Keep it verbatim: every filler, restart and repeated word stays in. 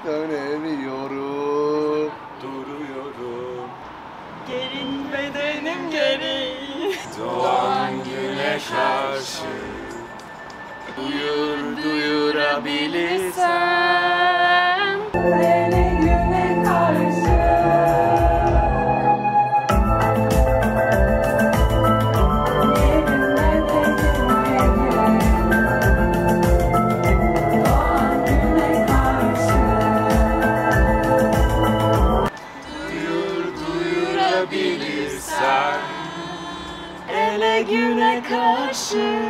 dönemiyorum. Duruyorum. Gerin bedenim gerin. Doğan güne karşı duyur duyurabilirsem. Hele güne karşı. Ele güne karşı